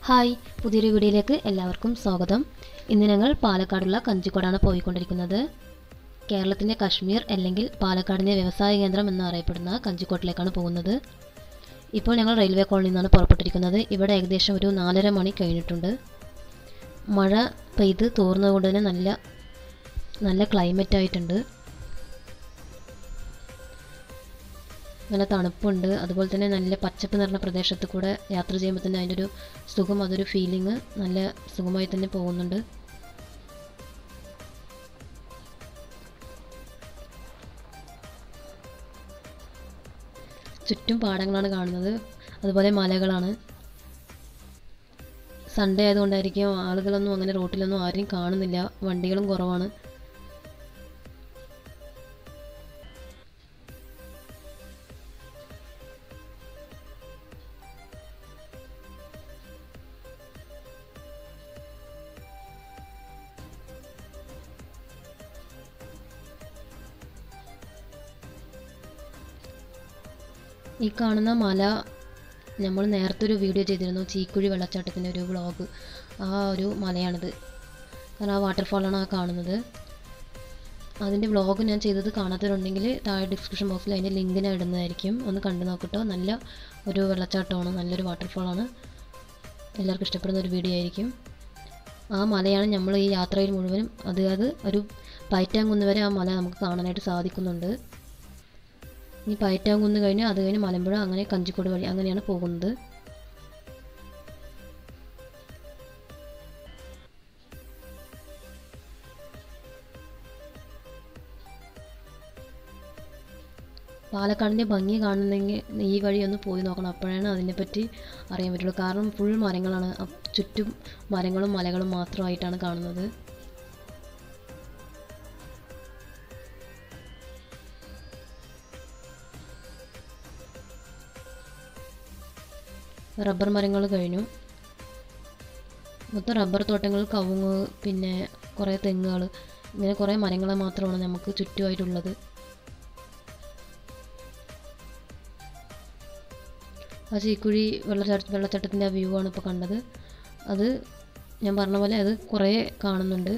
Hi, പുതിയൊരു വീഡിയോയിലേക്ക് എല്ലാവർക്കും സ്വാഗതം. ഇന്ന് ഞങ്ങൾ പാലക്കാടുള്ള കഞ്ചിക്കോടാണ് പോയിക്കൊണ്ടിരിക്കുന്നത്. കേരളത്തിൻ്റെ കശ്മീർ അല്ലെങ്കിൽ പാലക്കാടിൻ്റെ വ്യവസായ കേന്ദ്രം എന്നറിയപ്പെടുന്ന കഞ്ചിക്കോട്ടിലേക്കാണ് പോകുന്നത്. ഇപ്പോൾ ഞങ്ങൾ റെയിൽവേ കോളനിയിൽ നിന്നാണ് പുറപ്പെട്ടിരിക്കുന്നത്. ഇവിടെ ഏകദേശം ഒരു 4:30 മണി കഴിഞ്ഞിട്ടുണ്ട്. മഴ പെയ്ത് തോർന്നതുകൊണ്ട് തന്നെ നല്ല ക്ലൈമറ്റ് ആയിട്ടുണ്ട്. നല്ല തണുപ്പുണ്ട്. അതുപോലെ തന്നെ നല്ല പച്ചപ്പ് നിറഞ്ഞ പ്രദേശത്ത് കൂടെ യാത്ര ചെയ്യുമ്പോൾ തന്നെ അതിൻ്റെ ഒരു സുഖം, അതൊരു ഫീലിംഗ് നല്ല സുഖമായി തന്നെ പോകുന്നുണ്ട്. ചുറ്റും പാടങ്ങളാണ് കാണുന്നത്, അതുപോലെ മലകളാണ്. സൺഡേ ആയതുകൊണ്ടായിരിക്കും ആളുകളൊന്നും അങ്ങനെ റോട്ടിലൊന്നും ആരെയും കാണുന്നില്ല, വണ്ടികളും കുറവാണ്. ഈ കാണുന്ന മല നമ്മൾ നേരത്തെ ഒരു വീഡിയോ ചെയ്തിരുന്നു, ചീക്കുഴി വെള്ളച്ചാട്ടത്തിൻ്റെ ഒരു വ്ളോഗ്. ആ ഒരു മലയാണിത്. കാരണം ആ വാട്ടർഫാളാണ് ആ കാണുന്നത്. അതിൻ്റെ വ്ളോഗ് ഞാൻ ചെയ്തത് കാണാത്തവരുണ്ടെങ്കിൽ താഴെ ഡിസ്ക്രിപ്ഷൻ ബോക്സിൽ അതിൻ്റെ ലിങ്ക് ഞാൻ ഇടുന്നതായിരിക്കും. ഒന്ന് കണ്ടു നോക്കട്ടോ. നല്ല ഒരു വെള്ളച്ചാട്ടമാണ്, നല്ലൊരു വാട്ടർഫാളാണ്. എല്ലാവർക്കും ഇഷ്ടപ്പെടുന്ന ഒരു വീഡിയോ ആയിരിക്കും. ആ മലയാണ് നമ്മൾ ഈ യാത്രയിൽ മുഴുവനും അത് ഒരു പയറ്റാങ്കുന്ന് വരെ ആ മല നമുക്ക് കാണാനായിട്ട് സാധിക്കുന്നുണ്ട്. ഈ പയറ്റാങ്കുന്ന് കഴിഞ്ഞ് അത് കഴിഞ്ഞ് മലമ്പുഴ, അങ്ങനെ കഞ്ചിക്കോട് വഴി അങ്ങനെയാണ് പോകുന്നത്. പാലക്കാടിൻ്റെ ഭംഗി കാണുന്നെങ്കിൽ ഈ വഴി ഒന്ന് പോയി നോക്കണം. അപ്പോഴാണ് അതിനെപ്പറ്റി അറിയാൻ പറ്റുള്ളൂ. കാരണം ഫുൾ മരങ്ങളാണ്, ചുറ്റും മരങ്ങളും മലകളും മാത്രമായിട്ടാണ് കാണുന്നത്. റബ്ബർ മരങ്ങൾ കഴിഞ്ഞു. മൊത്തം റബ്ബർ തോട്ടങ്ങൾ, കവുങ്ങ്, പിന്നെ കുറേ തെങ്ങുകൾ, ഇങ്ങനെ കുറേ മരങ്ങൾ മാത്രമാണ് നമുക്ക് ചുറ്റുമായിട്ടുള്ളത്. ആ ചീക്കുഴി വെള്ളച്ചാട്ടത്തിൻ്റെ ആ വ്യൂ ആണ് ഇപ്പോൾ കണ്ടത്. അത് ഞാൻ പറഞ്ഞ പോലെ അത് കുറേ കാണുന്നുണ്ട്.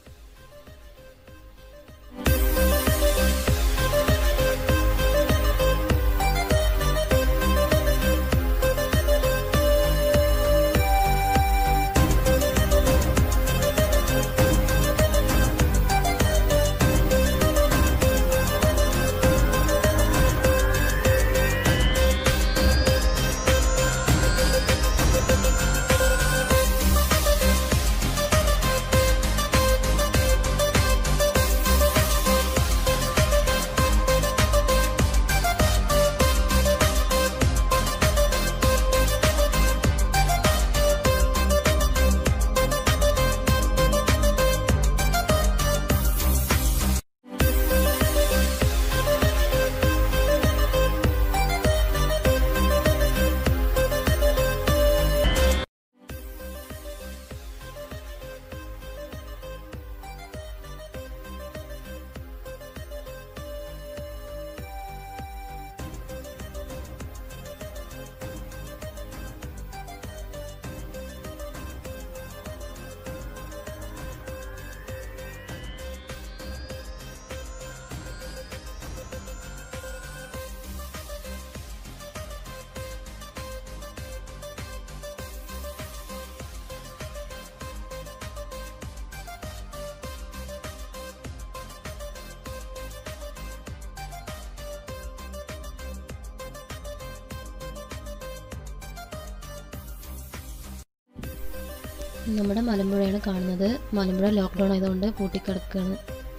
നമ്മുടെ മലമ്പുഴയാണ് കാണുന്നത്. മലമ്പുഴ ലോക്ക്ഡൗൺ ആയതുകൊണ്ട് പൂട്ടിക്കിടക്കുകയാണ്.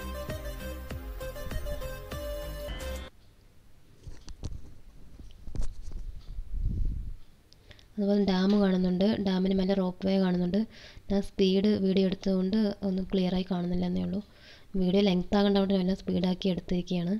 അതുപോലെ ഡാം കാണുന്നുണ്ട്. ഡാമിന് മേലെ റോപ്പ് വേ കാണുന്നുണ്ട്. ഞാൻ സ്പീഡ് വീഡിയോ എടുത്തതുകൊണ്ട് ഒന്നും ക്ലിയറായി കാണുന്നില്ല എന്നേ ഉള്ളൂ. വീഡിയോ ലെങ്ത് ആകേണ്ടതുകൊണ്ട് എല്ലാം സ്പീഡാക്കി എടുത്തിരിക്കുകയാണ്.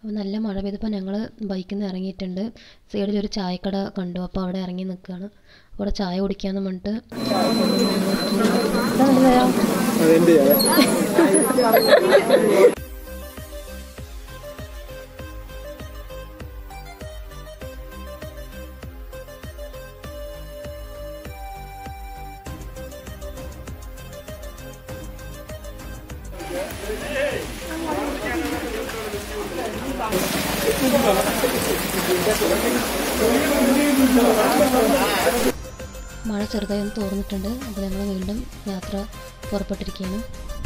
അപ്പോൾ നല്ല മഴ പെയ്തപ്പോൾ ഞങ്ങൾ ബൈക്കിൽ നിന്ന് ഇറങ്ങിയിട്ടുണ്ട്. സൈഡിലൊരു ചായക്കട കണ്ടു, അപ്പോൾ അവിടെ ഇറങ്ങി നിൽക്കുകയാണ്. അവിടെ ചായ കുടിക്കാമെന്ന് പറഞ്ഞിട്ട് മഴ ചെറുതായി ഒന്ന് തോർന്നിട്ടുണ്ട്. അപ്പോൾ നമ്മൾ വീണ്ടും യാത്ര പുറപ്പെട്ടിരിക്കുകയാണ്.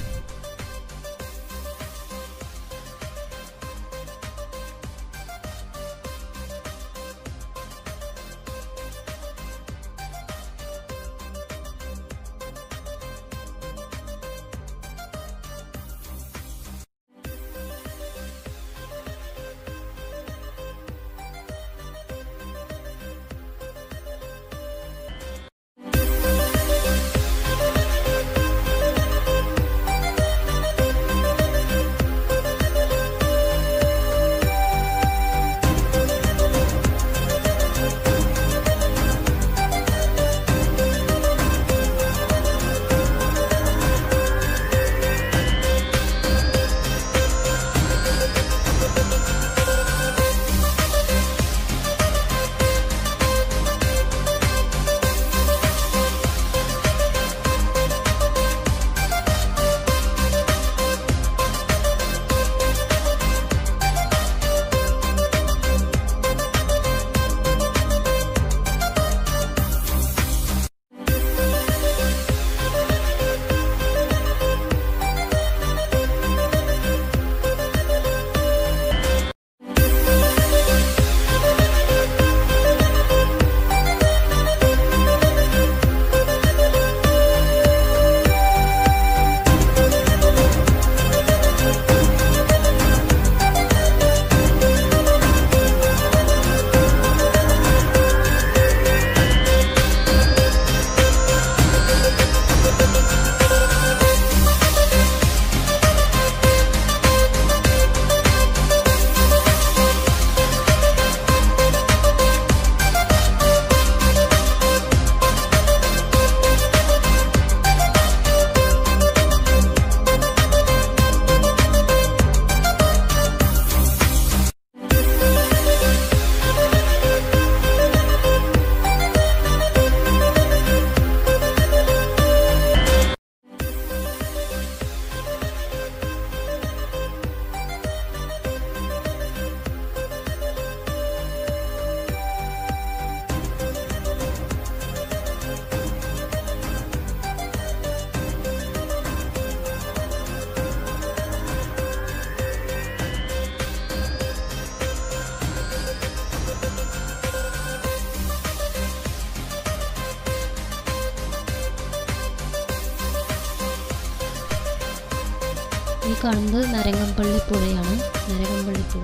ഈ കാണുന്നത് നരങ്ങമ്പള്ളി പുഴയാണ്. നരങ്ങമ്പള്ളി പുഴ.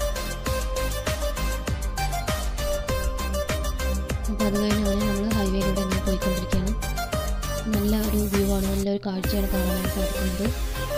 അപ്പോൾ അത് കഴിഞ്ഞ് അങ്ങനെ നമ്മൾ ഹൈവേയിലൂടെ അങ്ങനെ പോയിക്കൊണ്ടിരിക്കുകയാണ്. നല്ല ഒരു വ്യൂ ആണ്, നല്ലൊരു കാഴ്ചയാണ് കാണാനായിട്ട് സാധിക്കുന്നത്.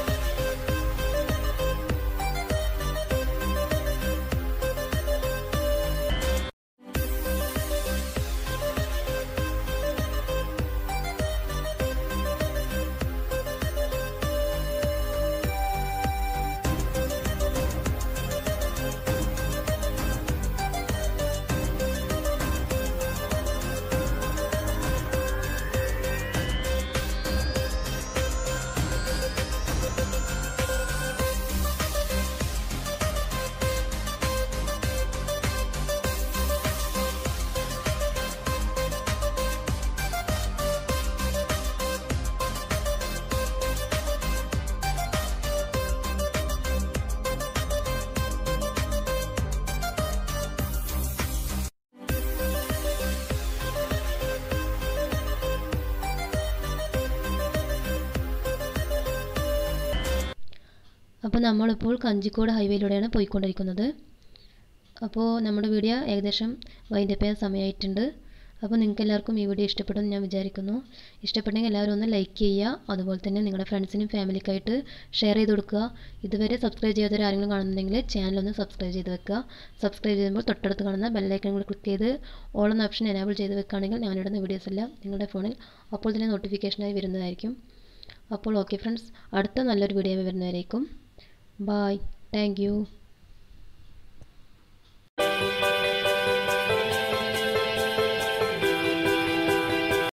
അപ്പോൾ നമ്മളിപ്പോൾ കഞ്ചിക്കോട് ഹൈവേയിലൂടെയാണ് പോയിക്കൊണ്ടിരിക്കുന്നത്. അപ്പോൾ നമ്മുടെ വീഡിയോ ഏകദേശം വൈൻഡപ്പ് ചെയ്യാൻ സമയമായിട്ടുണ്ട്. അപ്പോൾ നിങ്ങൾക്ക് എല്ലാവർക്കും ഈ വീഡിയോ ഇഷ്ടപ്പെടുമെന്ന് ഞാൻ വിചാരിക്കുന്നു. ഇഷ്ടപ്പെട്ടെങ്കിൽ എല്ലാവരും ഒന്ന് ലൈക്ക് ചെയ്യുക. അതുപോലെ തന്നെ നിങ്ങളുടെ ഫ്രണ്ട്സിനും ഫാമിലിക്കായിട്ട് ഷെയർ ചെയ്ത് കൊടുക്കുക. ഇതുവരെ സബ്സ്ക്രൈബ് ചെയ്യാത്തവർ ആരെങ്കിലും കാണുന്നുണ്ടെങ്കിൽ ചാനലൊന്ന് സബ്സ്ക്രൈബ് ചെയ്ത് വെക്കുക. സബ്സ്ക്രൈബ് ചെയ്യുമ്പോൾ തൊട്ടടുത്ത് കാണുന്ന ബെല്ലൈക്കൺ കൂടി ക്ലിക്ക് ചെയ്ത് ഓൾ എന്ന ഓപ്ഷൻ എനേബിൾ ചെയ്ത് വെക്കുകയാണെങ്കിൽ ഞാനിടുന്ന വീഡിയോസ് എല്ലാം നിങ്ങളുടെ ഫോണിൽ അപ്പോൾ തന്നെ നോട്ടിഫിക്കേഷനായി വരുന്നതായിരിക്കും. അപ്പോൾ ഓക്കെ ഫ്രണ്ട്സ്, അടുത്ത നല്ലൊരു വീഡിയോ വരുന്നവരേക്കും. ബായ്. Thank U.